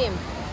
team.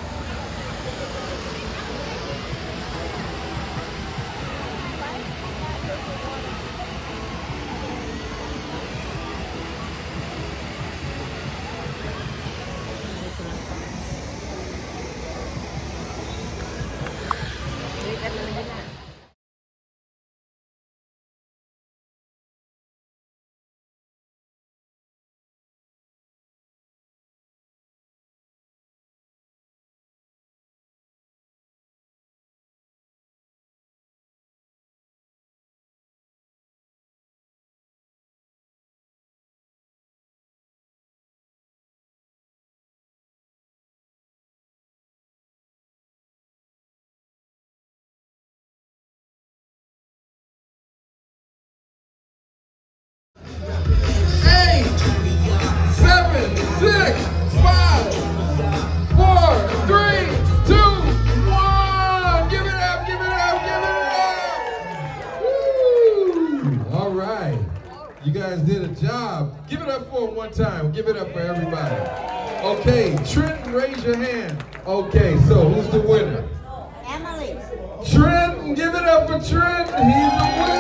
You guys did a job. Give it up for them one time. Give it up for everybody. Okay, Trenton, raise your hand. Okay, so who's the winner? Emily. Trenton, give it up for Trenton. He's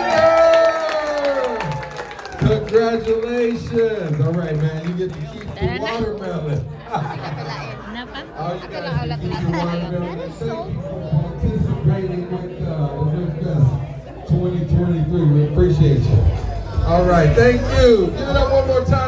the winner. Congratulations. All right, man, you get to keep the watermelon. Oh, you guys get to keep the watermelon. Thank you for participating with the Drink Fest 2023. We appreciate you. All right, thank you. Give it up one more time.